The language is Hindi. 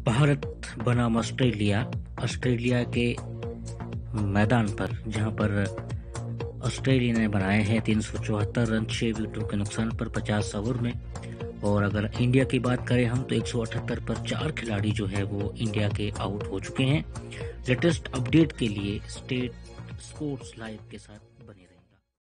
भारत बनाम ऑस्ट्रेलिया। ऑस्ट्रेलिया के मैदान पर, जहां पर ऑस्ट्रेलिया ने बनाए हैं 374 रन 6 विकेटों के नुकसान पर 50 ओवर में। और अगर इंडिया की बात करें हम तो 178 पर 4 खिलाड़ी जो है वो इंडिया के आउट हो चुके हैं। लेटेस्ट अपडेट के लिए स्टेट स्पोर्ट्स लाइव के साथ